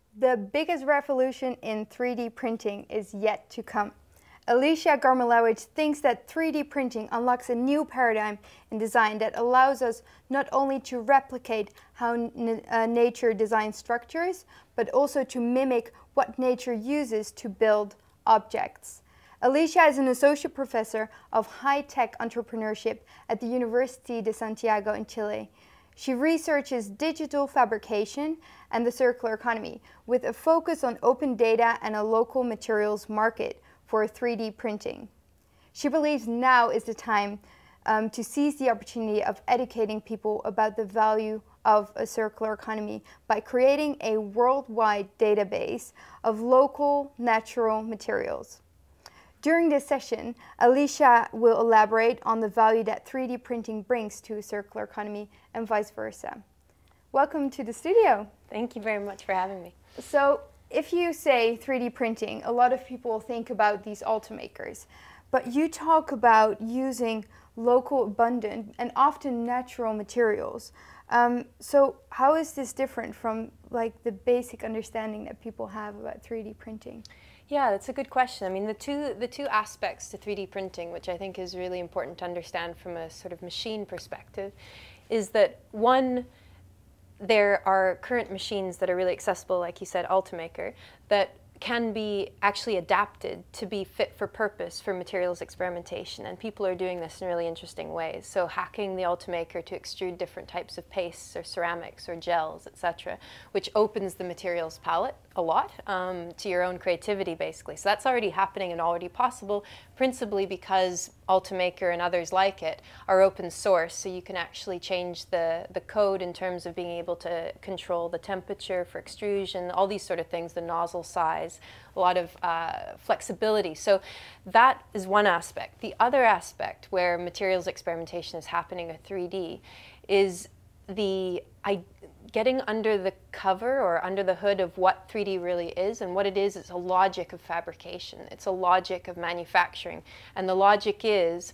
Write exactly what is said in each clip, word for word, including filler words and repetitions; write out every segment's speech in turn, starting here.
The biggest revolution in three D printing is yet to come. Alysia Garmulewicz thinks that three D printing unlocks a new paradigm in design that allows us not only to replicate how n uh, nature designs structures, but also to mimic what nature uses to build objects. Alysia is an associate professor of high-tech entrepreneurship at the University de Santiago in Chile. She researches digital fabrication and the circular economy with a focus on open data and a local materials market for three D printing. She believes now is the time um, to seize the opportunity of educating people about the value of a circular economy by creating a worldwide database of local natural materials. During this session, Alysia will elaborate on the value that three D printing brings to a circular economy and vice versa. Welcome to the studio. Thank you very much for having me. So, if you say three D printing, a lot of people think about these automakers, but you talk about using local, abundant, and often natural materials. Um, so how is this different from like the basic understanding that people have about three D printing? Yeah, that's a good question. I mean, the two, the two aspects to three D printing, which I think is really important to understand from a sort of machine perspective, is that one, there are current machines that are really accessible, like you said, Ultimaker, that can be actually adapted to be fit for purpose for materials experimentation, and people are doing this in really interesting ways. So hacking the Ultimaker to extrude different types of pastes or ceramics or gels, et cetera, which opens the materials palette a lot um, to your own creativity, basically. So that's already happening and already possible, principally because Ultimaker and others like it are open source, so you can actually change the, the code in terms of being able to control the temperature for extrusion, all these sort of things, the nozzle size, a lot of uh, flexibility. So that is one aspect. The other aspect where materials experimentation is happening with three D is the I, getting under the cover or under the hood of what three D really is. And what it is, it's a logic of fabrication. It's a logic of manufacturing. And the logic is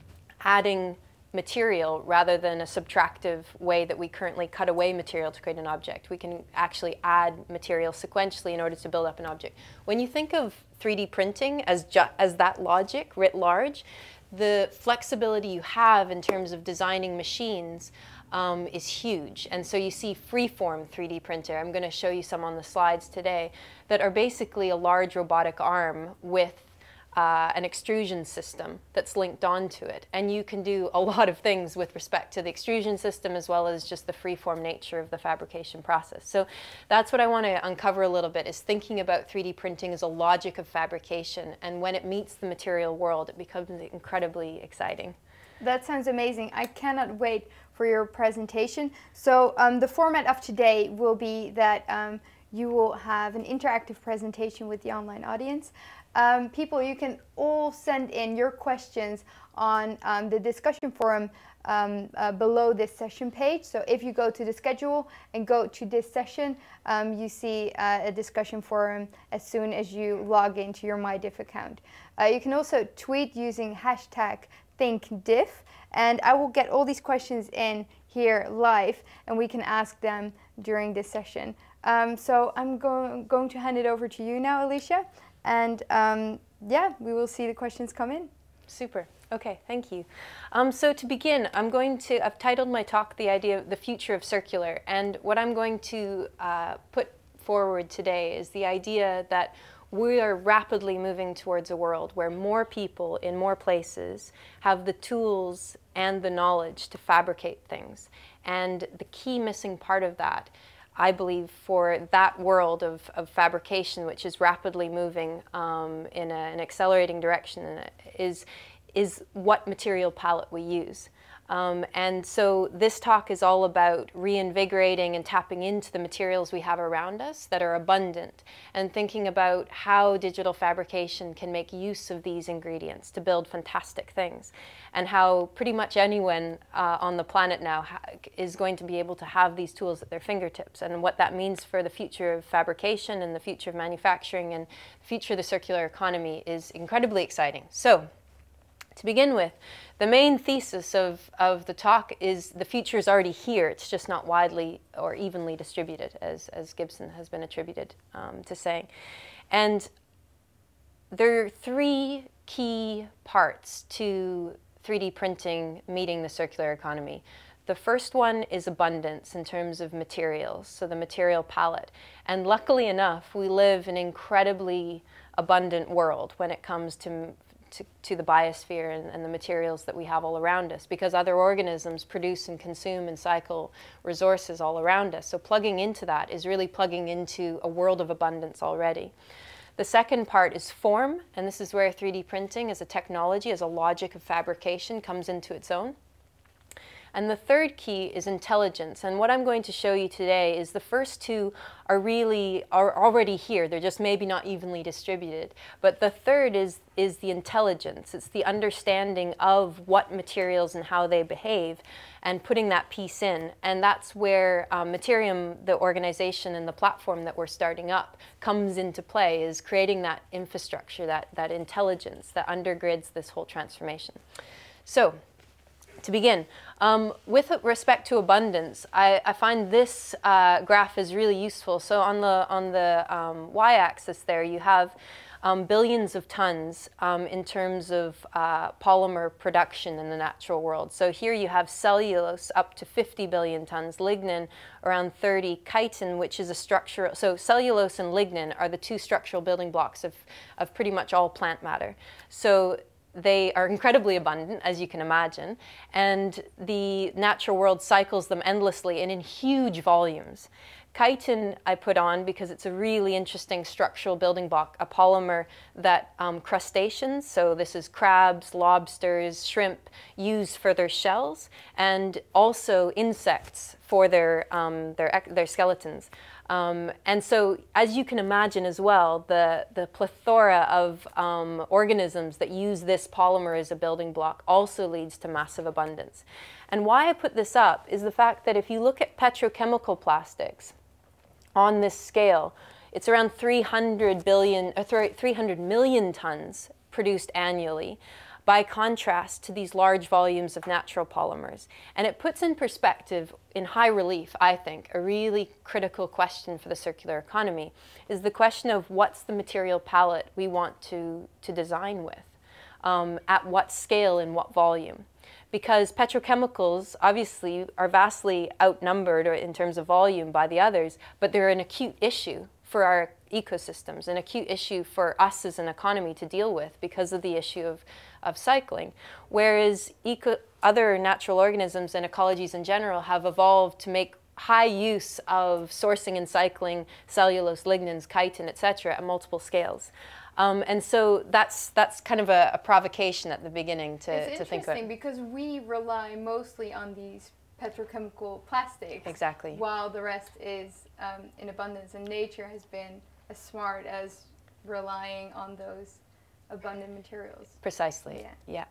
adding material rather than a subtractive way that we currently cut away material to create an object. We can actually add material sequentially in order to build up an object. When you think of three D printing as, ju as that logic writ large, the flexibility you have in terms of designing machines Um, is huge. And so you see freeform three D printer, I'm going to show you some on the slides today, that are basically a large robotic arm with uh, an extrusion system that's linked onto it. And you can do a lot of things with respect to the extrusion system as well as just the freeform nature of the fabrication process. So that's what I want to uncover a little bit, is thinking about three D printing as a logic of fabrication. And when it meets the material world, it becomes incredibly exciting. That sounds amazing. I cannot wait for your presentation. So um, the format of today will be that um, you will have an interactive presentation with the online audience. Um, people, you can all send in your questions on um, the discussion forum um, uh, below this session page. So if you go to the schedule and go to this session, um, you see uh, a discussion forum as soon as you log into your MyDiff account. Uh, you can also tweet using hashtag ThinkDiff, and I will get all these questions in here live, and we can ask them during this session. Um, so I'm go going to hand it over to you now, Alysia, and um, yeah, we will see the questions come in. Super. Okay, thank you. Um, so to begin, I'm going to, I've titled my talk The Idea of the Future of Circular, and what I'm going to uh, put forward today is the idea that we are rapidly moving towards a world where more people in more places have the tools and the knowledge to fabricate things. And the key missing part of that, I believe, for that world of, of fabrication, which is rapidly moving um, in a, an accelerating direction, is, is what material palette we use. Um, and so this talk is all about reinvigorating and tapping into the materials we have around us that are abundant, and thinking about how digital fabrication can make use of these ingredients to build fantastic things, and how pretty much anyone uh, on the planet now ha is going to be able to have these tools at their fingertips, and what that means for the future of fabrication and the future of manufacturing and the future of the circular economy is incredibly exciting. So, To begin with, the main thesis of, of the talk is the future is already here. It's just not widely or evenly distributed, as, as Gibson has been attributed um, to saying. And there are three key parts to three D printing meeting the circular economy. The first one is abundance in terms of materials, so the material palette. And luckily enough, we live in an incredibly abundant world when it comes to To, to the biosphere and, and the materials that we have all around us, because other organisms produce and consume and cycle resources all around us. So plugging into that is really plugging into a world of abundance already. The second part is form, and this is where three D printing as a technology, as a logic of fabrication, comes into its own. And the third key is intelligence. And what I'm going to show you today is the first two are really are already here. They're just maybe not evenly distributed. But the third is, is the intelligence. It's the understanding of what materials and how they behave and putting that piece in. And that's where um, Materium, the organization and the platform that we're starting up, comes into play, is creating that infrastructure, that, that intelligence that undergirds this whole transformation. So, to begin, um, with respect to abundance, I, I find this uh, graph is really useful. So on the, on the um, y-axis there, you have um, billions of tons um, in terms of uh, polymer production in the natural world. So here you have cellulose up to fifty billion tons, lignin around thirty, chitin, which is a structural, so cellulose and lignin are the two structural building blocks of, of pretty much all plant matter. So they are incredibly abundant, as you can imagine, and the natural world cycles them endlessly and in huge volumes. Chitin I put on because it's a really interesting structural building block, a polymer that um, crustaceans, so this is crabs, lobsters, shrimp, use for their shells, and also insects for their, um, their, their skeletons. Um, and so, as you can imagine as well, the, the plethora of um, organisms that use this polymer as a building block also leads to massive abundance. And why I put this up is the fact that if you look at petrochemical plastics on this scale, it's around three hundred billion, or three hundred million tons produced annually, by contrast to these large volumes of natural polymers. And it puts in perspective, in high relief, I think, a really critical question for the circular economy, is the question of what's the material palette we want to, to design with, um, at what scale and what volume. Because petrochemicals obviously are vastly outnumbered in terms of volume by the others, but they're an acute issue for our ecosystems, an acute issue for us as an economy to deal with because of the issue of, of cycling. Whereas eco other natural organisms and ecologies in general have evolved to make high use of sourcing and cycling cellulose, lignins, chitin, et cetera at multiple scales. Um, and so that's, that's kind of a, a provocation at the beginning to, to think about. It's interesting because we rely mostly on these petrochemical plastics. Exactly. While the rest is um, in abundance, and nature has been as smart as relying on those abundant materials. Precisely, yeah. yeah.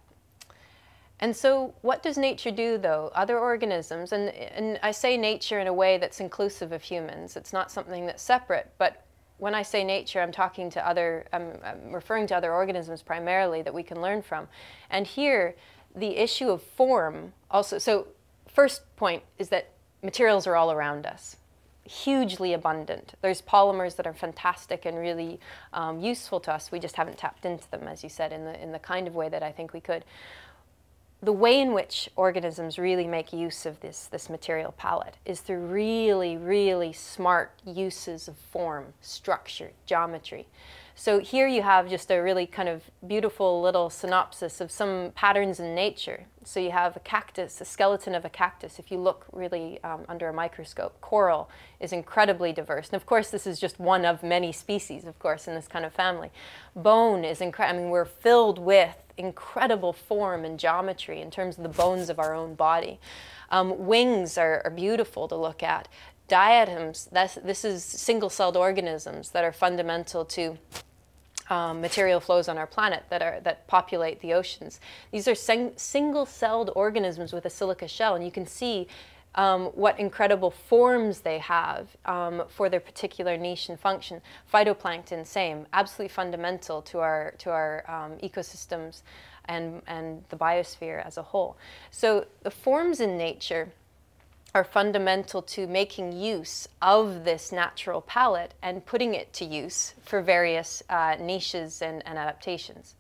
And so what does nature do, though? Other organisms, and, and I say nature in a way that's inclusive of humans. It's not something that's separate, but when I say nature, I'm talking to other, I'm, I'm referring to other organisms primarily that we can learn from. And here, the issue of form also, so first point is that materials are all around us, hugely abundant. There's polymers that are fantastic and really um, useful to us. We just haven't tapped into them, as you said, in the, in the kind of way that I think we could. The way in which organisms really make use of this, this material palette is through really, really smart uses of form, structure, geometry. So here you have just a really kind of beautiful little synopsis of some patterns in nature. So you have a cactus, a skeleton of a cactus. If you look really um, under a microscope, coral is incredibly diverse. And of course, this is just one of many species, of course, in this kind of family. Bone is incredible. I mean, we're filled with incredible form and geometry in terms of the bones of our own body. Um, wings are, are beautiful to look at. Diatoms, that's, this is single-celled organisms that are fundamental to Um, material flows on our planet that are that populate the oceans. These are sing single-celled organisms with a silica shell, and you can see um, what incredible forms they have um, for their particular niche and function. Phytoplankton, same, absolutely fundamental to our to our um, ecosystems and, and the biosphere as a whole. So the forms in nature are fundamental to making use of this natural palette and putting it to use for various uh, niches and, and adaptations.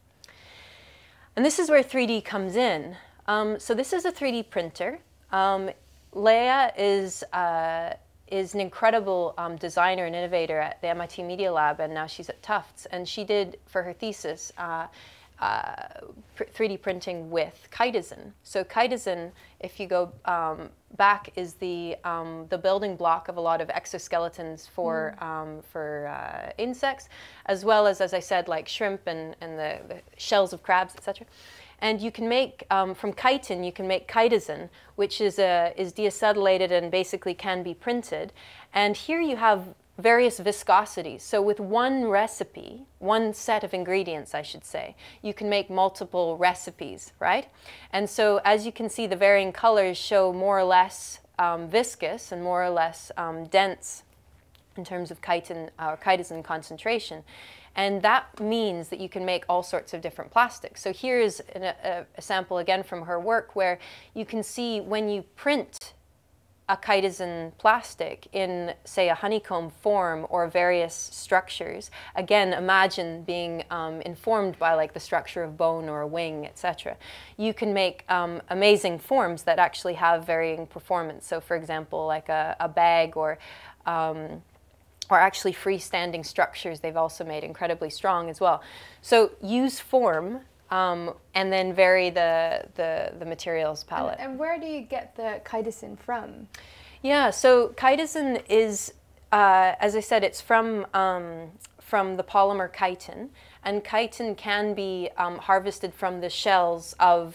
And this is where three D comes in. Um, so this is a three D printer. Um, Leah is, uh, is an incredible um, designer and innovator at the M I T Media Lab, and now she's at Tufts. And she did, for her thesis, uh, uh, three D printing with chitosan. So chitosan, if you go um, back, is the, um, the building block of a lot of exoskeletons for, mm. um, for uh, insects, as well as, as I said, like shrimp and, and the, the shells of crabs, et cetera. And you can make, um, from chitin, you can make chitosan, which is, a, is deacetylated and basically can be printed. And here you have various viscosities. So with one recipe, one set of ingredients, I should say, you can make multiple recipes, right? And so as you can see, the varying colors show more or less um, viscous and more or less um, dense in terms of chitin or chitosan concentration. And that means that you can make all sorts of different plastics. So here's a, a sample again from her work where you can see when you print a chitosan plastic in, say, a honeycomb form or various structures. Again, imagine being um, informed by like the structure of bone or a wing, et cetera. You can make um, amazing forms that actually have varying performance. So, for example, like a, a bag or um, or actually freestanding structures, they've also made incredibly strong as well. So use form um, and then vary the, the, the materials palette. And, and where do you get the chitosan from? Yeah, so chitosan is, uh, as I said, it's from, um, from the polymer chitin. And chitin can be um, harvested from the shells of,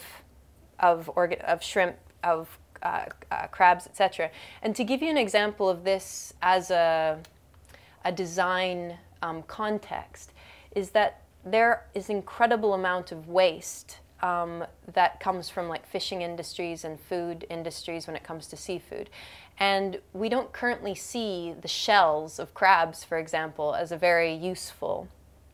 of, orga of shrimp, of uh, uh, crabs, et cetera. And to give you an example of this as a a design um, context, is that there is incredible amount of waste um, that comes from like fishing industries and food industries when it comes to seafood. And we don't currently see the shells of crabs, for example, as a very useful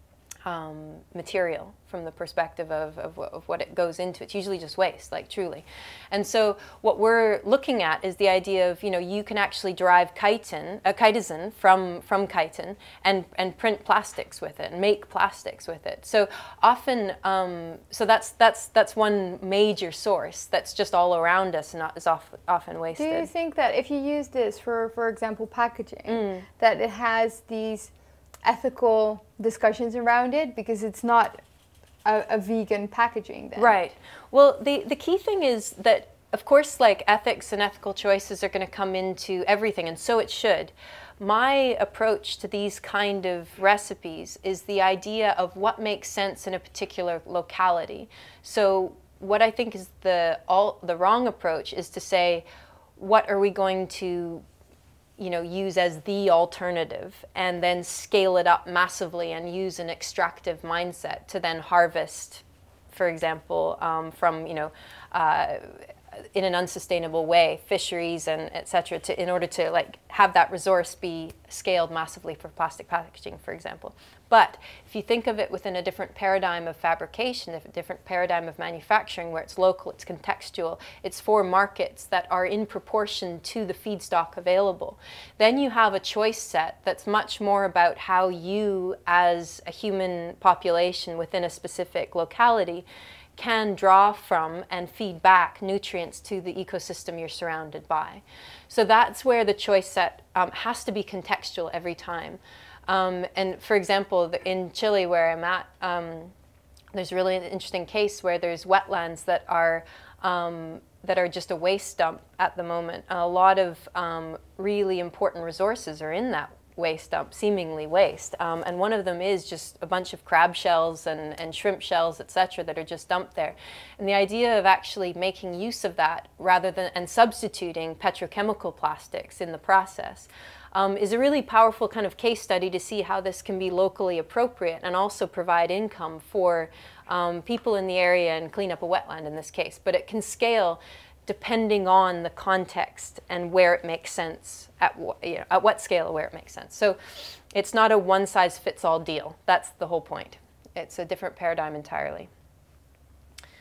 um, material from the perspective of, of, of what it goes into. It's usually just waste, like truly. And so what we're looking at is the idea of, you know, you can actually derive chitin, uh, chitosan from, from chitin and, and print plastics with it and make plastics with it. So often, um, so that's, that's, that's one major source that's just all around us and not, is off, often wasted. Do you think that if you use this for, for example, packaging, mm. that it has these ethical discussions around it because it's not a, a vegan packaging then? Right. Well, the, the key thing is that, of course, like ethics and ethical choices are going to come into everything, and so it should. My approach to these kind of recipes is the idea of what makes sense in a particular locality. So what I think is the, all, the wrong approach is to say, what are we going to you know, use as the alternative and then scale it up massively and use an extractive mindset to then harvest, for example, um, from, you know, uh, in an unsustainable way, fisheries and et cetera, to, in order to like have that resource be scaled massively for plastic packaging, for example. But if you think of it within a different paradigm of fabrication, a different paradigm of manufacturing where it's local, it's contextual, it's for markets that are in proportion to the feedstock available, then you have a choice set that's much more about how you as a human population within a specific locality can draw from and feed back nutrients to the ecosystem you're surrounded by. So that's where the choice set um, has to be contextual every time. Um, and for example, the, in Chile where I'm at, um, there's really an interesting case where there's wetlands that are um, that are just a waste dump at the moment. A lot of um, really important resources are in that waste dump, seemingly waste. Um, and one of them is just a bunch of crab shells and, and shrimp shells, et cetera, that are just dumped there. And the idea of actually making use of that rather than, and substituting petrochemical plastics in the process um, is a really powerful kind of case study to see how this can be locally appropriate and also provide income for um, people in the area and clean up a wetland in this case. But it can scale depending on the context and where it makes sense, at, you know, at what scale where it makes sense. So it's not a one-size-fits-all deal. That's the whole point. It's a different paradigm entirely.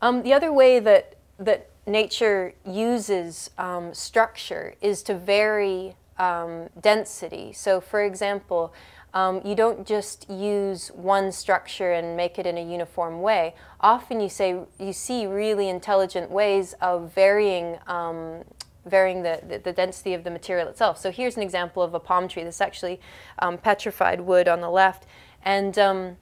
Um, the other way that, that nature uses um, structure is to vary um, density. So for example, um, you don't just use one structure and make it in a uniform way. Often you, say, you see really intelligent ways of varying um, varying the, the, the density of the material itself. So here's an example of a palm tree. This is actually um, petrified wood on the left. And um,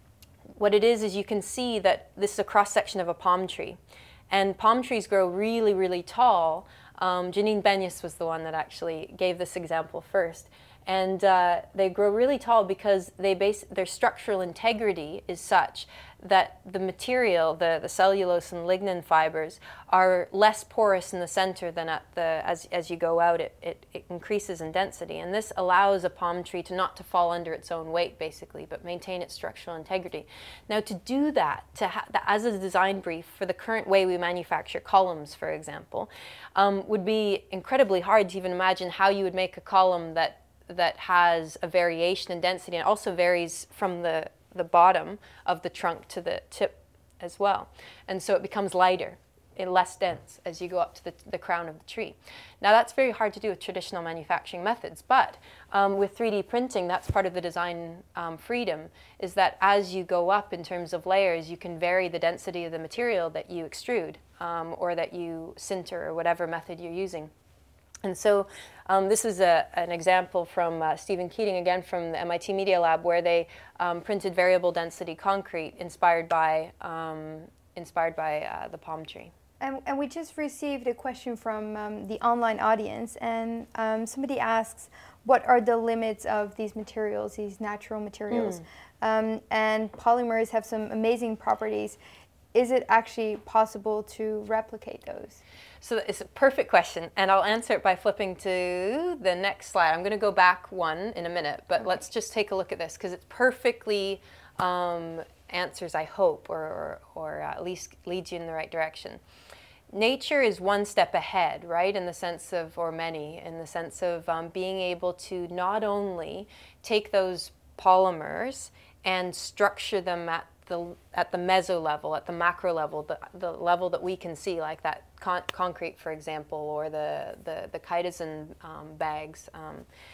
what it is is you can see that this is a cross-section of a palm tree. And palm trees grow really, really tall. Um, Janine Benyus was the one that actually gave this example first. And uh, they grow really tall because they base, their structural integrity is such that the material, the, the cellulose and lignin fibers, are less porous in the center than at the, as, as you go out, it, it, it increases in density. And this allows a palm tree to not to fall under its own weight, basically, but maintain its structural integrity. Now, to do that, to ha as a design brief for the current way we manufacture columns, for example, um, would be incredibly hard to even imagine how you would make a column that that has a variation in density and also varies from the, the bottom of the trunk to the tip as well. And so it becomes lighter and less dense as you go up to the, the crown of the tree. Now that's very hard to do with traditional manufacturing methods, but um, with three D printing, that's part of the design um, freedom, is that as you go up in terms of layers, you can vary the density of the material that you extrude um, or that you sinter or whatever method you're using. And so um, this is a, an example from uh, Stephen Keating, again from the M I T Media Lab, where they um, printed variable density concrete inspired by, um, inspired by uh, the palm tree. And, and we just received a question from um, the online audience, and um, somebody asks, what are the limits of these materials, these natural materials? Mm. Um, and polymers have some amazing properties. Is it actually possible to replicate those? So it's a perfect question, and I'll answer it by flipping to the next slide. I'm going to go back one in a minute, but okay. Let's just take a look at this, because it perfectly um, answers, I hope, or, or, or at least leads you in the right direction. Nature is one step ahead, right, in the sense of, or many, in the sense of um, being able to not only take those polymers and structure them at the, at the meso level, at the macro level, the, the level that we can see, like that con concrete, for example, or the, the, the chitosan um, bags. Um,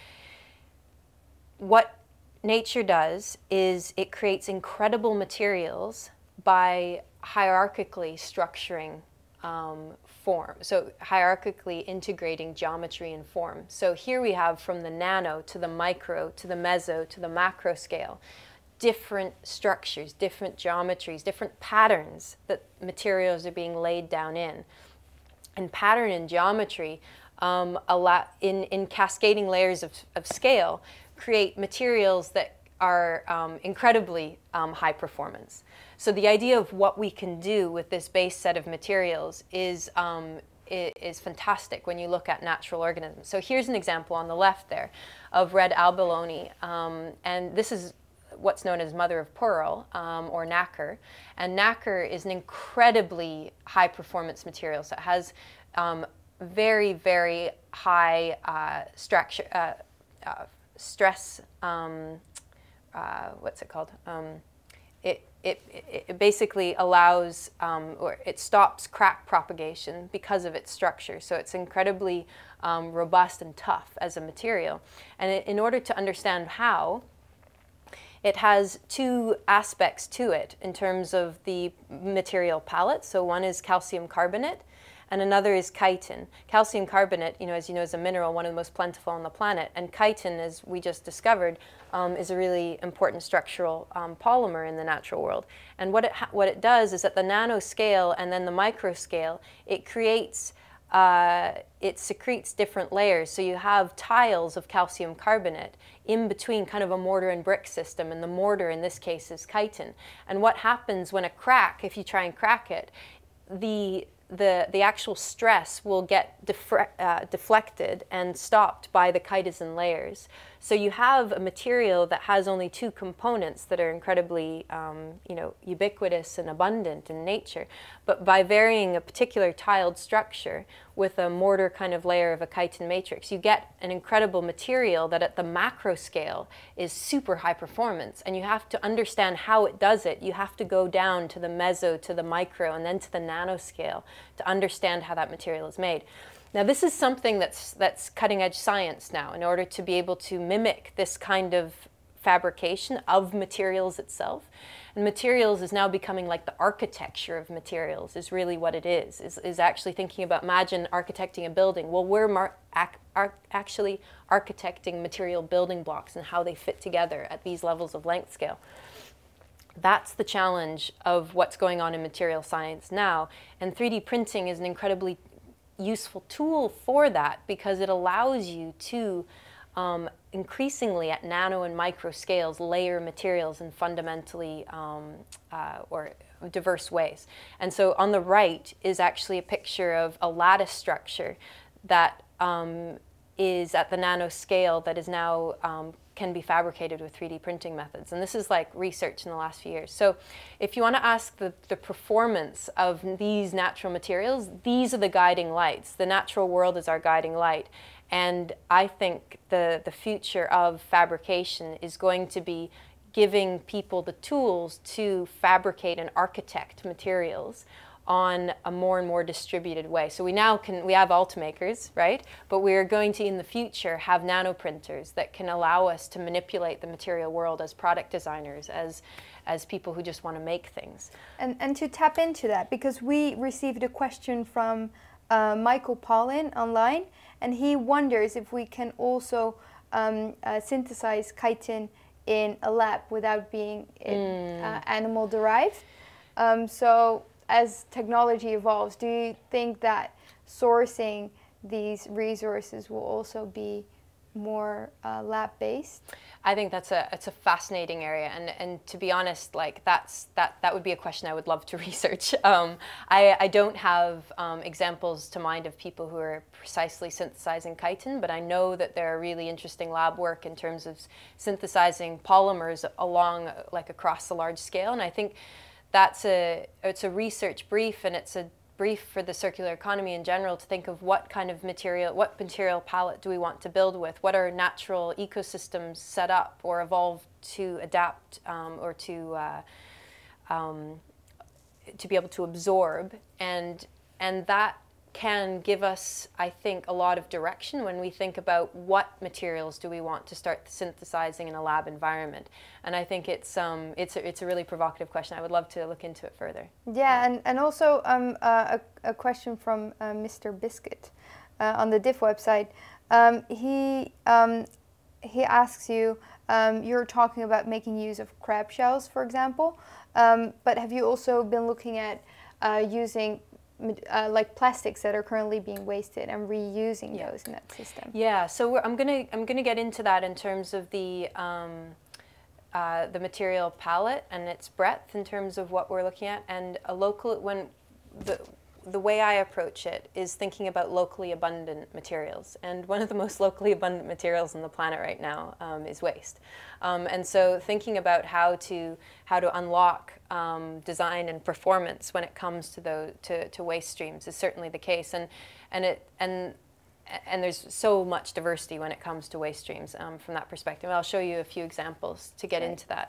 what nature does is it creates incredible materials by hierarchically structuring um, form, so hierarchically integrating geometry and form. So here we have from the nano to the micro to the meso to the macro scale, different structures, different geometries, different patterns that materials are being laid down in. And pattern and geometry, um, allow, in, in cascading layers of, of scale, create materials that are um, incredibly um, high performance. So the idea of what we can do with this base set of materials is, um, is fantastic when you look at natural organisms. So here's an example on the left there of red abalone, um, and this is what's known as mother of pearl, um, or nacre. And nacre is an incredibly high performance material. So it has um, very, very high uh, structure, uh, uh, stress, um, uh, what's it called? Um, it, it, it basically allows, um, or it stops crack propagation because of its structure. So it's incredibly um, robust and tough as a material. And it, in order to understand how, it has two aspects to it in terms of the material palette. So one is calcium carbonate, and another is chitin. Calcium carbonate, you know, as you know, is a mineral, one of the most plentiful on the planet. And chitin, as we just discovered, um, is a really important structural um, polymer in the natural world. And what it, ha what it does is at the nano scale and then the micro scale, it creates Uh, it secretes different layers. So you have tiles of calcium carbonate in between, kind of a mortar and brick system, and the mortar in this case is chitin. And what happens when a crack, if you try and crack it, the, the, the actual stress will get defre uh, deflected and stopped by the chitosan layers. So you have a material that has only two components that are incredibly um, you know, ubiquitous and abundant in nature. But by varying a particular tiled structure with a mortar kind of layer of a chitin matrix, you get an incredible material that at the macro scale is super high performance. And you have to understand how it does it. You have to go down to the meso, to the micro, and then to the nanoscale to understand how that material is made. Now, this is something that's, that's cutting-edge science now in order to be able to mimic this kind of fabrication of materials itself. And materials is now becoming like the architecture of materials is really what it is, is, is actually thinking about, imagine architecting a building. Well, we're mar ac ar actually architecting material building blocks and how they fit together at these levels of length scale. That's the challenge of what's going on in material science now. And three D printing is an incredibly useful tool for that because it allows you to um, increasingly at nano and micro scales layer materials in fundamentally um, uh, or diverse ways. And so on the right is actually a picture of a lattice structure that um, is at the nano scale that is now um, can be fabricated with three D printing methods. And this is like research in the last few years. So if you want to ask the, the performance of these natural materials, these are the guiding lights. The natural world is our guiding light. And I think the, the future of fabrication is going to be giving people the tools to fabricate and architect materials on a more and more distributed way. So we now can, we have altimakers, right? But we're going to, in the future, have nanoprinters that can allow us to manipulate the material world as product designers, as, as people who just want to make things. And, and to tap into that, because we received a question from uh, Michael Paulin online, and he wonders if we can also um, uh, synthesize chitin in a lab without being mm. uh, animal derived. Um, so as technology evolves, do you think that sourcing these resources will also be more uh, lab-based? I think that's a it's a fascinating area, and and to be honest, like that's that that would be a question I would love to research. Um, I I don't have um, examples to mind of people who are precisely synthesizing chitin, but I know that there are really interesting lab work in terms of synthesizing polymers along like across the large scale, and I think that's a it's a research brief, and it's a brief for the circular economy in general to think of what kind of material, what material palette do we want to build with, what are natural ecosystems set up or evolved to adapt um, or to uh, um, to be able to absorb, and and that can give us, I think, a lot of direction when we think about what materials do we want to start synthesizing in a lab environment. And I think it's um it's a, it's a really provocative question. I would love to look into it further. Yeah, and and also um uh, a a question from uh, Mister Biscuit uh, on the D I F website. Um, he um he asks you. Um, you're talking about making use of crab shells, for example, um, but have you also been looking at uh, using Uh, like plastics that are currently being wasted and reusing yeah. those in that system? Yeah, so we're, I'm gonna I'm gonna get into that in terms of the um, uh, the material palette and its breadth in terms of what we're looking at, and a local when the the way I approach it is thinking about locally abundant materials, and one of the most locally abundant materials on the planet right now um, is waste. Um, and so thinking about how to how to unlock um, design and performance when it comes to the to, to waste streams is certainly the case, and and it and and there's so much diversity when it comes to waste streams um, from that perspective. I'll show you a few examples to get right. into that.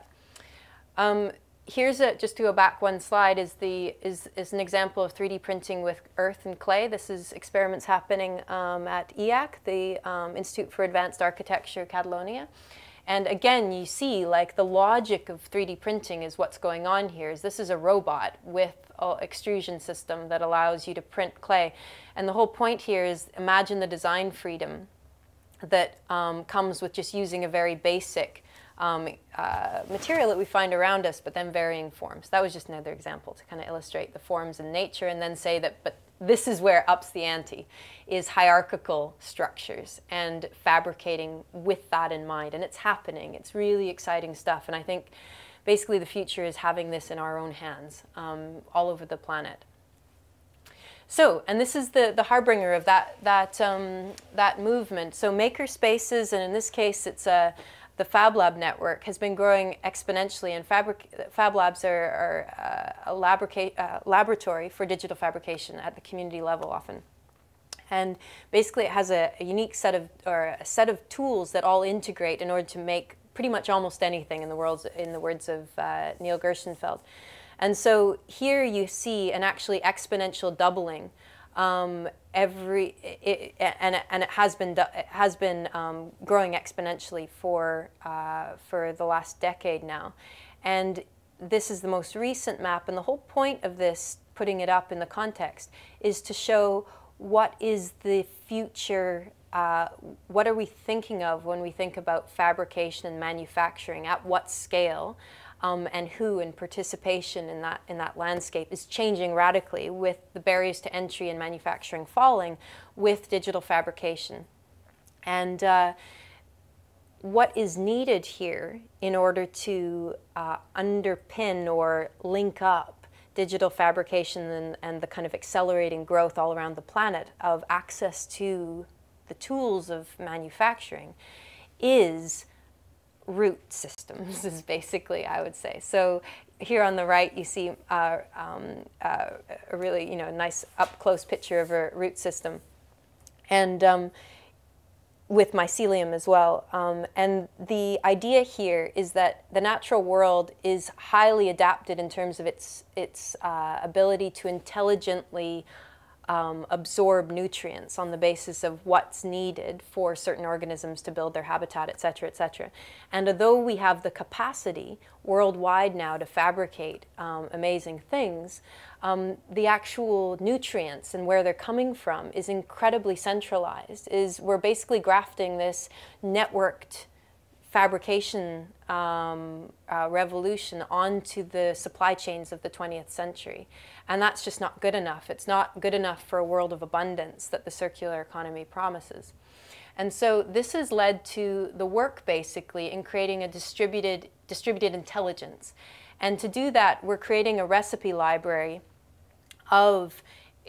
Um, Here's a, just to go back one slide, is, the, is, is an example of three D printing with earth and clay. This is experiments happening um, at I A C, the um, Institute for Advanced Architecture, Catalonia. And again, you see like the logic of three D printing is what's going on here. Is this is a robot with an extrusion system that allows you to print clay. And the whole point here is imagine the design freedom that um, comes with just using a very basic Um, uh, material that we find around us, but then varying forms. That was just another example to kind of illustrate the forms in nature, and then say that, but this is where ups the ante, is hierarchical structures and fabricating with that in mind. And it's happening. It's really exciting stuff. And I think basically the future is having this in our own hands um, all over the planet. So, and this is the, the harbinger of that, that, um, that movement. So maker spaces, and in this case it's a, the Fab Lab network, has been growing exponentially, and fabric, Fab Labs are, are uh, a laboratory, uh, laboratory for digital fabrication at the community level often. And basically it has a, a unique set of, or a set of tools that all integrate in order to make pretty much almost anything, in the, world's, in the words of uh, Neil Gershenfeld. And so here you see an actually exponential doubling um, every, it, and, and it has been, it has been um, growing exponentially for, uh, for the last decade now. And this is the most recent map, and the whole point of this, putting it up in the context, is to show what is the future, uh, what are we thinking of when we think about fabrication and manufacturing, at what scale, um, and who in participation in that, in that landscape is changing radically, with the barriers to entry in manufacturing falling with digital fabrication. And uh, what is needed here in order to uh, underpin or link up digital fabrication and, and the kind of accelerating growth all around the planet of access to the tools of manufacturing is root systems, is basically, I would say. So here on the right you see uh, um, uh, a really, you know, nice up-close picture of a root system, and um, with mycelium as well. Um, and the idea here is that the natural world is highly adapted in terms of its, its uh, ability to intelligently um, absorb nutrients on the basis of what's needed for certain organisms to build their habitat, et cetera, et cetera. And although we have the capacity worldwide now to fabricate um, amazing things, Um, the actual nutrients and where they're coming from is incredibly centralized. Is we're basically grafting this networked fabrication um, uh, revolution onto the supply chains of the twentieth century. And that's just not good enough. It's not good enough for a world of abundance that the circular economy promises. And so this has led to the work basically in creating a distributed, distributed intelligence. And to do that, we're creating a recipe library of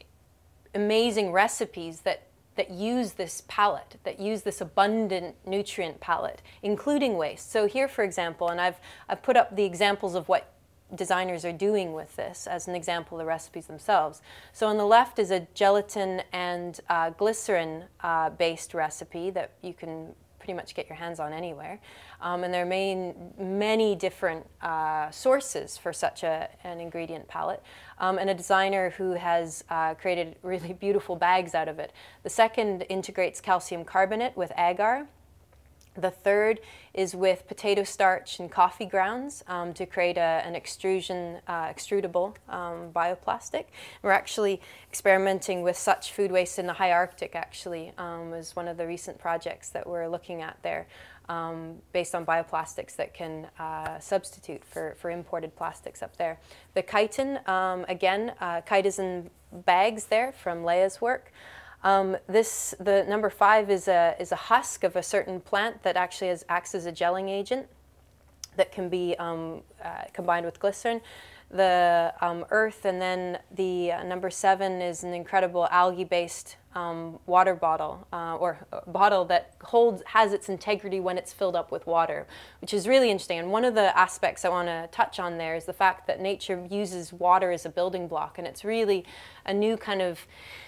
amazing recipes that, that use this palette, that use this abundant nutrient palette, including waste. So here, for example, and I've, I've put up the examples of what designers are doing with this as an example of the recipes themselves. So on the left is a gelatin and uh, glycerin uh, based recipe that you can pretty much get your hands on anywhere. Um, and there are main, many different uh, sources for such a, an ingredient palette. Um, and a designer who has uh, created really beautiful bags out of it. The second integrates calcium carbonate with agar. The third is with potato starch and coffee grounds um, to create a, an extrusion, uh, extrudable um, bioplastic. We're actually experimenting with such food waste in the high Arctic, actually, um, is one of the recent projects that we're looking at there, um, based on bioplastics that can uh, substitute for, for imported plastics up there. The chitin, um, again, uh, chitosan bags there from Leia's work. Um, this, the number five is a, is a husk of a certain plant that actually has, acts as a gelling agent that can be um, uh, combined with glycerin. The um, earth, and then the uh, number seven is an incredible algae-based um, water bottle, uh, or a bottle that holds, has its integrity when it's filled up with water, which is really interesting. And one of the aspects I want to touch on there is the fact that nature uses water as a building block, and it's really a new kind of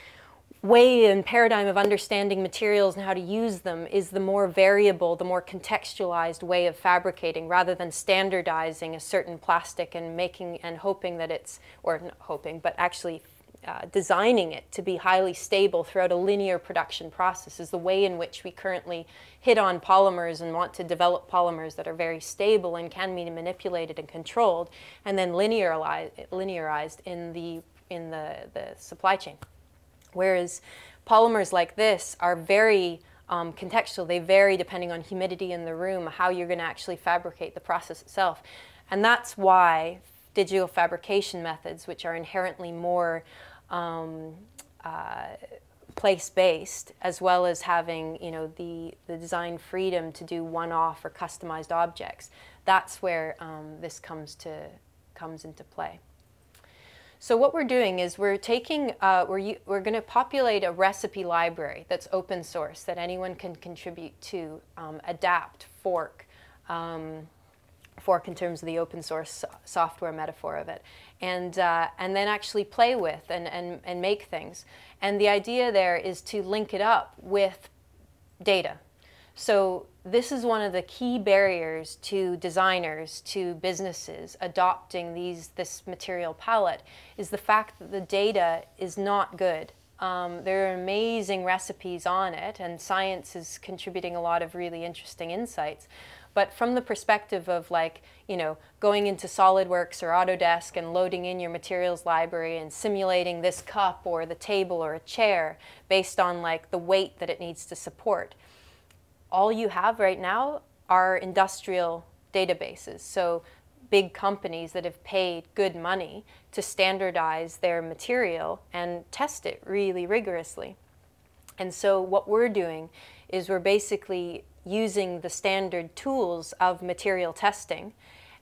way and paradigm of understanding materials and how to use them is the more variable, the more contextualized way of fabricating, rather than standardizing a certain plastic and making and hoping that it's, or not hoping, but actually uh, designing it to be highly stable throughout a linear production process is the way in which we currently hit on polymers and want to develop polymers that are very stable and can be manipulated and controlled, and then linearized, linearized in the, in the, the supply chain. Whereas polymers like this are very um, contextual. They vary depending on humidity in the room, how you're going to actually fabricate the process itself. And that's why digital fabrication methods, which are inherently more um, uh, place-based, as well as having, you know, the, the design freedom to do one-off or customized objects, that's where um, this comes, to, comes into play. So what we're doing is we're taking, uh, we're, we're going to populate a recipe library that's open source that anyone can contribute to, um, adapt, fork, um, fork in terms of the open source software metaphor of it, and, uh, and then actually play with and, and, and make things. And the idea there is to link it up with data. So this is one of the key barriers to designers, to businesses adopting these, this material palette, is the fact that the data is not good. Um, there are amazing recipes on it, and science is contributing a lot of really interesting insights. But from the perspective of, like, you know, going into SolidWorks or Autodesk and loading in your materials library and simulating this cup or the table or a chair based on, like, the weight that it needs to support, all you have right now are industrial databases. So big companies that have paid good money to standardize their material and test it really rigorously. And so what we're doing is we're basically using the standard tools of material testing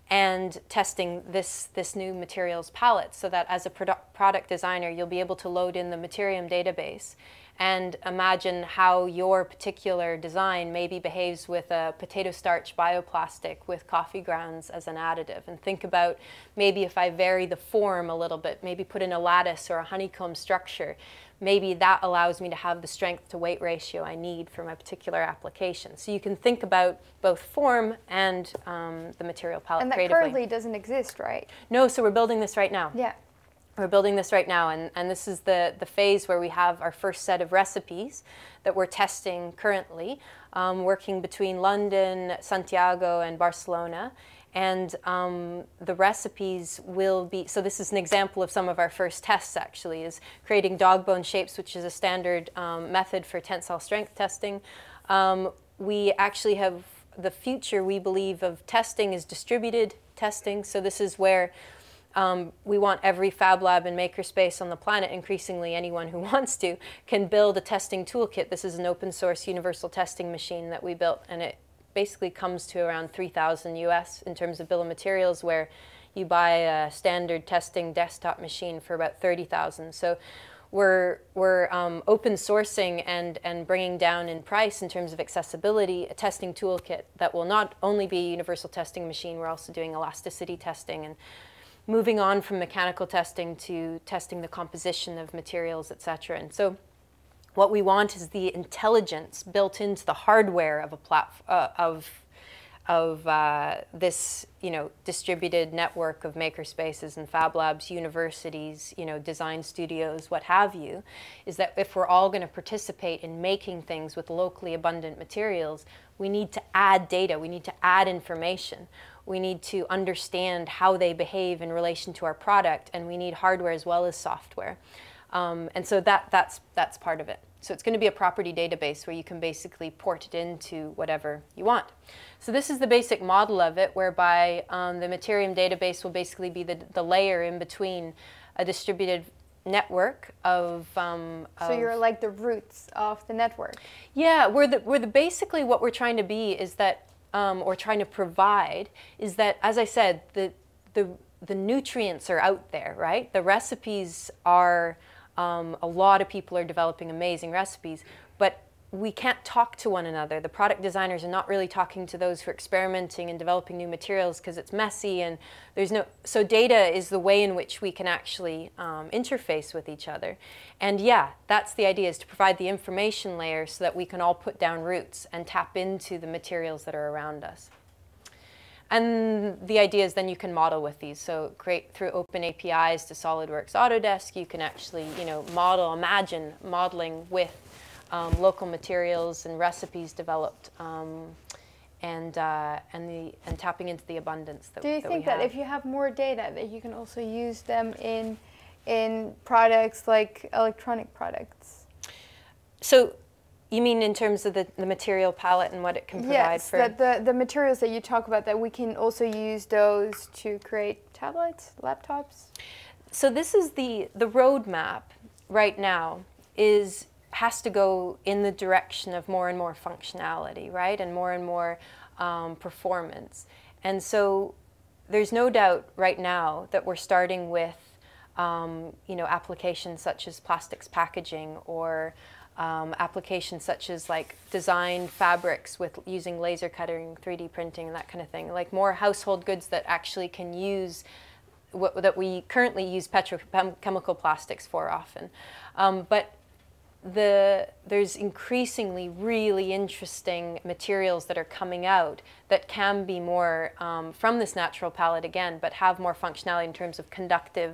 and testing this, this new materials palette, so that as a produ product designer, you'll be able to load in the Materium database and imagine how your particular design maybe behaves with a potato starch bioplastic with coffee grounds as an additive. And think about, maybe if I vary the form a little bit, maybe put in a lattice or a honeycomb structure, maybe that allows me to have the strength to weight ratio I need for my particular application. So you can think about both form and um, the material palette and that creatively. currently doesn't exist, right? No, so we're building this right now. Yeah. We're building this right now, and, and this is the, the phase where we have our first set of recipes that we're testing currently, um, working between London, Santiago, and Barcelona. And um, the recipes will be, so this is an example of some of our first tests, actually, is creating dog bone shapes, which is a standard um, method for tensile strength testing. Um, we actually have the future, we believe, of testing is distributed testing. So this is where Um, we want every Fab Lab and makerspace on the planet, increasingly anyone who wants to, can build a testing toolkit. This is an open source universal testing machine that we built, and it basically comes to around three thousand U S in terms of bill of materials, where you buy a standard testing desktop machine for about thirty thousand. So we're, we're um, open sourcing and, and bringing down in price in terms of accessibility a testing toolkit that will not only be a universal testing machine, we're also doing elasticity testing and moving on from mechanical testing to testing the composition of materials, et cetera. And so what we want is the intelligence built into the hardware of a plat uh, of, of uh, this, you know, distributed network of makerspaces and Fab Labs, universities, you know, design studios, what have you, is that if we're all going to participate in making things with locally abundant materials, we need to add data, we need to add information. We need to understand how they behave in relation to our product, and we need hardware as well as software. Um, and so that, that's, that's part of it. So it's going to be a property database where you can basically port it into whatever you want. So this is the basic model of it, whereby um, the Materium database will basically be the, the layer in between a distributed network of, um, So of, you're like the roots of the network. Yeah, we're the, we're the basically what we're trying to be is that Um, or trying to provide, is that, as I said, the, the, the nutrients are out there, right? The recipes are, um, a lot of people are developing amazing recipes, but we can't talk to one another. The product designers are not really talking to those who are experimenting and developing new materials because it's messy and there's no, so data is the way in which we can actually um, interface with each other. And yeah, that's the idea, is to provide the information layer so that we can all put down roots and tap into the materials that are around us. And the idea is then you can model with these. So create through open A P Is to SolidWorks, Autodesk, you can actually, you know, model, imagine modeling with Um, local materials and recipes developed, um, and uh, and the and tapping into the abundance that. Do you that think we that have. if you have more data, that you can also use them in in products like electronic products? So, you mean in terms of the, the material palette and what it can provide yes, for? Yes, the the materials that you talk about, that we can also use those to create tablets, laptops. So this is the the roadmap right now is. Has to go in the direction of more and more functionality, right, and more and more um, performance. And so there's no doubt right now that we're starting with um, you know, applications such as plastics packaging, or um, applications such as like designed fabrics with using laser cutting, three D printing, and that kind of thing. Like more household goods that actually can use what that we currently use petrochemical plastics for often, um, but The, there's increasingly really interesting materials that are coming out that can be more um, from this natural palette again, but have more functionality in terms of conductive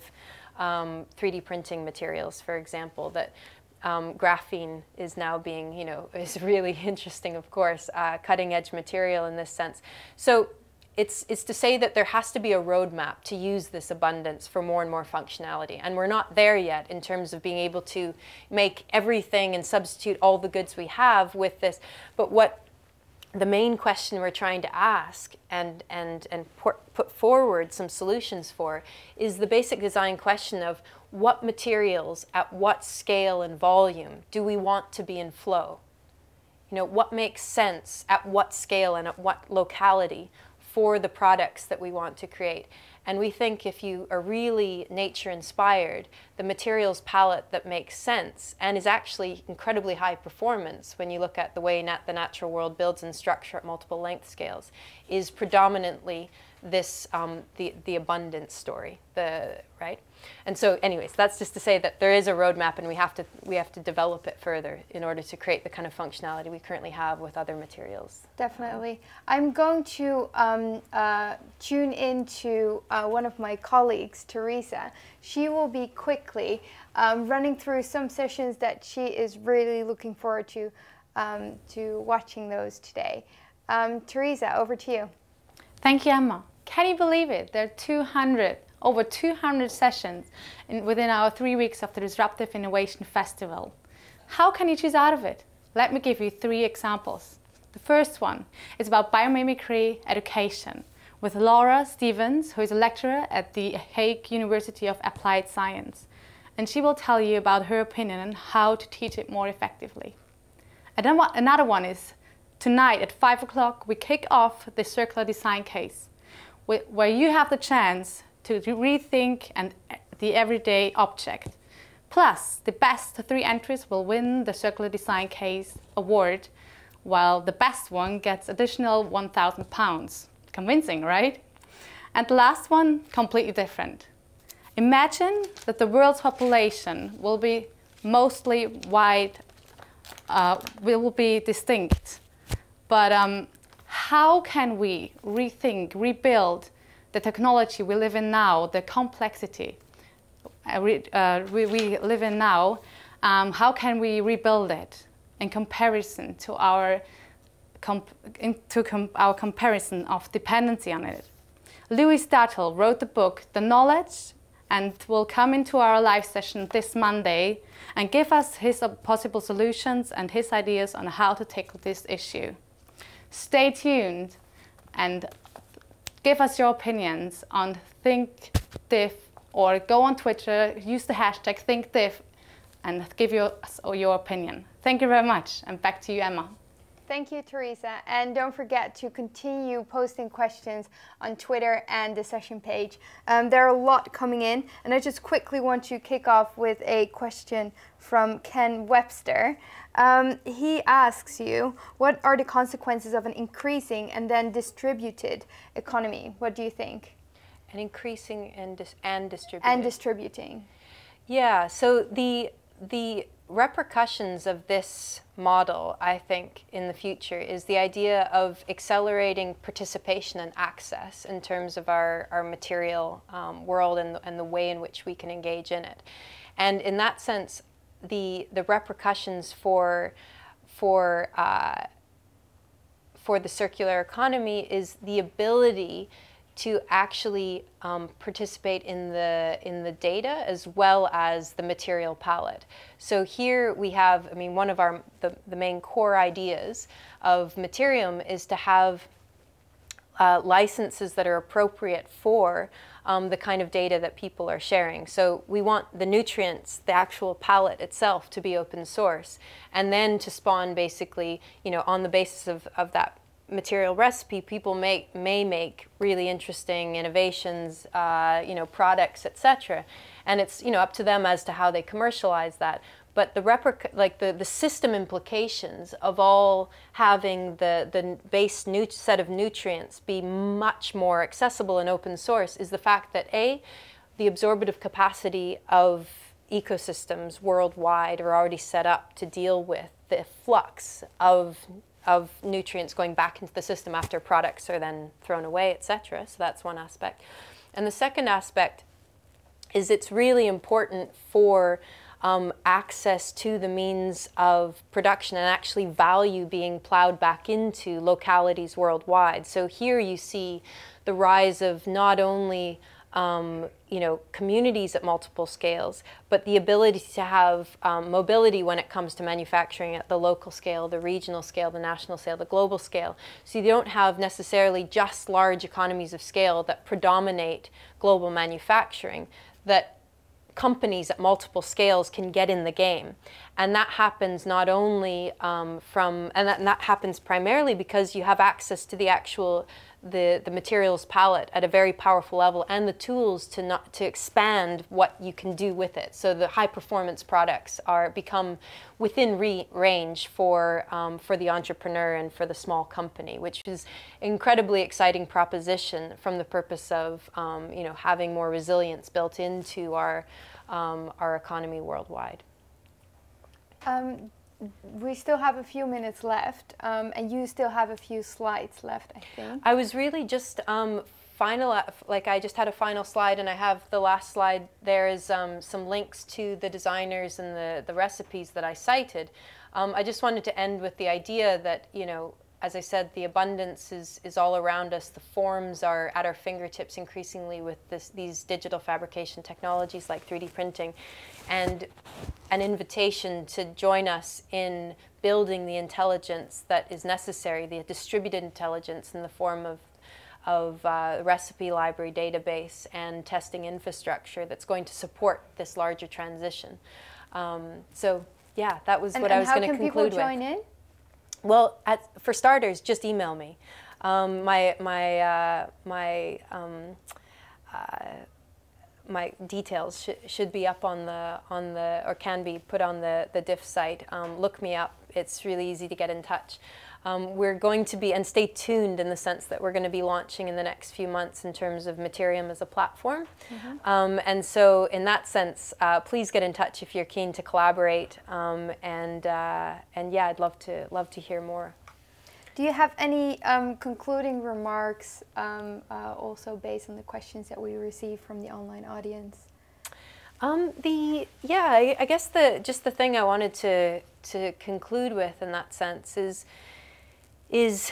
um, three D printing materials, for example. That um, graphene is now being, you know, is really interesting, of course, uh, cutting edge material in this sense. So It's, it's to say that there has to be a roadmap to use this abundance for more and more functionality. And we're not there yet in terms of being able to make everything and substitute all the goods we have with this. But what the main question we're trying to ask and, and, and put, put forward some solutions for is the basic design question of what materials at what scale and volume do we want to be in flow? You know, what makes sense at what scale and at what locality for the products that we want to create. And we think if you are really nature inspired, the materials palette that makes sense and is actually incredibly high performance when you look at the way nat the natural world builds and structure at multiple length scales is predominantly this, um, the, the abundance story, the, right? And so anyways, that's just to say that there is a roadmap and we have to, we have to develop it further in order to create the kind of functionality we currently have with other materials. Definitely. I'm going to um, uh, tune into uh, one of my colleagues, Teresa. She will be quickly um, running through some sessions that she is really looking forward to, um, to watching those today. Um, Teresa, over to you. Thank you, Emma. Can you believe it? There are two hundred, over two hundred sessions in, within our three weeks of the Disruptive Innovation Festival. How can you choose out of it? Let me give you three examples. The first one is about biomimicry education with Laura Stevens, who is a lecturer at the Hague University of Applied Science. And she will tell you about her opinion on how to teach it more effectively. And then another one is tonight at five o'clock, we kick off the circular design case, where you have the chance to rethink and the everyday object. Plus, the best three entries will win the Circular Design Case award, while the best one gets additional one thousand pounds. Convincing, right? And the last one, completely different. Imagine that the world's population will be mostly white, uh, will be distinct. But um, how can we rethink, rebuild the technology we live in now, the complexity uh, we, uh, we, we live in now? Um, how can we rebuild it in comparison to our, comp into com our comparison of dependency on it? Louis Dattel wrote the book, The Knowledge, and will come into our live session this Monday and give us his uh, possible solutions and his ideas on how to tackle this issue. Stay tuned and give us your opinions on ThinkDiff, or go on Twitter, use the hashtag ThinkDiff, and give your, your opinion. Thank you very much, and back to you, Emma. Thank you, Teresa. And don't forget to continue posting questions on Twitter and the session page. Um, there are a lot coming in, and I just quickly want to kick off with a question from Ken Webster. Um, he asks you, what are the consequences of an increasing and then distributed economy? What do you think? An increasing and, dis and distributing. And distributing. Yeah, so the, the repercussions of this model, I think, in the future is the idea of accelerating participation and access in terms of our, our material um, world and the, and the way in which we can engage in it. And in that sense, the, the repercussions for, for, uh, for the circular economy is the ability to actually um, participate in the, in the data as well as the material palette. So here we have, I mean, one of our, the, the main core ideas of Materium is to have uh, licenses that are appropriate for um, the kind of data that people are sharing. So we want the nutrients, the actual palette itself, to be open source, and then to spawn basically, you know, on the basis of, of that material recipe, people make, may make really interesting innovations, uh, you know, products, et cetera. And it's, you know, up to them as to how they commercialize that. But the replic like the, the system implications of all having the, the base nu set of nutrients be much more accessible and open source is the fact that A, the absorptive capacity of ecosystems worldwide are already set up to deal with the flux of, of nutrients going back into the system after products are then thrown away, et cetera. So that's one aspect. And the second aspect is it's really important for Um, access to the means of production and actually value being plowed back into localities worldwide. So here you see the rise of not only um, you know, communities at multiple scales, but the ability to have um, mobility when it comes to manufacturing at the local scale, the regional scale, the national scale, the global scale. So you don't have necessarily just large economies of scale that predominate global manufacturing, that companies at multiple scales can get in the game. And that happens not only um, from, and that, and that happens primarily because you have access to the actual, the, the materials palette at a very powerful level and the tools to not, to expand what you can do with it. So the high performance products are become within re range for, um, for the entrepreneur and for the small company, which is an incredibly exciting proposition from the purpose of um, you know, having more resilience built into our, um, our economy worldwide. Um, we still have a few minutes left, um, and you still have a few slides left, I think. I was really just um, final, like I just had a final slide, and I have the last slide. There is um, some links to the designers and the, the recipes that I cited. Um, I just wanted to end with the idea that, you know, as I said, the abundance is, is all around us. The forms are at our fingertips increasingly with this, these digital fabrication technologies like three D printing, and an invitation to join us in building the intelligence that is necessary, the distributed intelligence in the form of, of uh, recipe library database and testing infrastructure that's going to support this larger transition. Um, so yeah, that was and, what and I was going to conclude with. How can people join in? Well, at, for starters, just email me. Um, my my uh, my um, uh, my details sh should be up on the on the or can be put on the the diff site. Um, look me up. It's really easy to get in touch. Um, we're going to be, and stay tuned in the sense that we're going to be launching in the next few months in terms of Materium as a platform. Mm-hmm. um, and so in that sense, uh, please get in touch if you're keen to collaborate. Um, and, uh, and yeah, I'd love to, love to hear more. Do you have any um, concluding remarks um, uh, also based on the questions that we received from the online audience? Um, the, yeah, I, I guess the, just the thing I wanted to, to conclude with in that sense is, is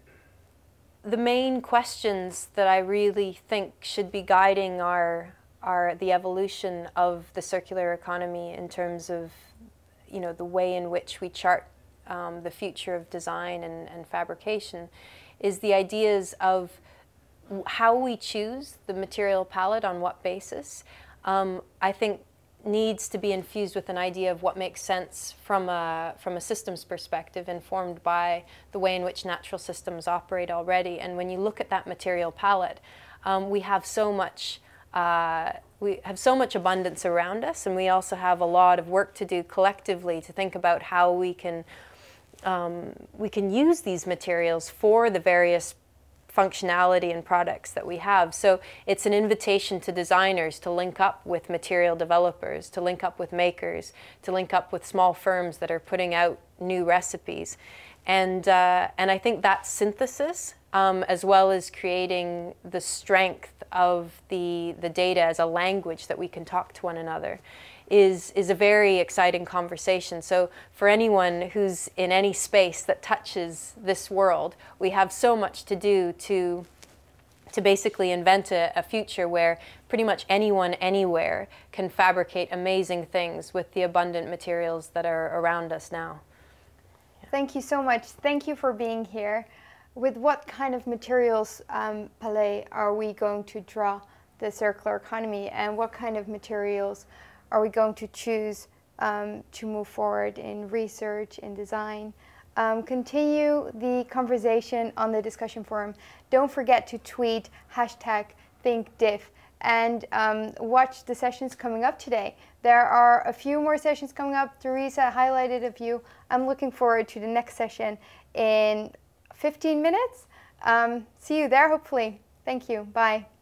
the main questions that I really think should be guiding our, our, the evolution of the circular economy in terms of, you know, the way in which we chart um, the future of design and, and fabrication, is the ideas of how we choose the material palette, on what basis. Um, I think needs to be infused with an idea of what makes sense from a, from a systems perspective, informed by the way in which natural systems operate already. And when you look at that material palette, um, we have so much uh, we have so much abundance around us, and we also have a lot of work to do collectively to think about how we can um, we can use these materials for the various functionality and products that we have. So it's an invitation to designers to link up with material developers, to link up with makers, to link up with small firms that are putting out new recipes. And, uh, and I think that synthesis, um, as well as creating the strength of the, the data as a language that we can talk to one another, is, is a very exciting conversation. So for anyone who's in any space that touches this world, we have so much to do to, to basically invent a, a future where pretty much anyone, anywhere can fabricate amazing things with the abundant materials that are around us now. Yeah. Thank you so much. Thank you for being here. With what kind of materials um, palette are we going to draw the circular economy, and what kind of materials are we going to choose um, to move forward in research, in design? Um, continue the conversation on the discussion forum. Don't forget to tweet hashtag ThinkDiff and um, watch the sessions coming up today. There are a few more sessions coming up. Teresa highlighted a few. I'm looking forward to the next session in fifteen minutes. Um, see you there, hopefully. Thank you. Bye.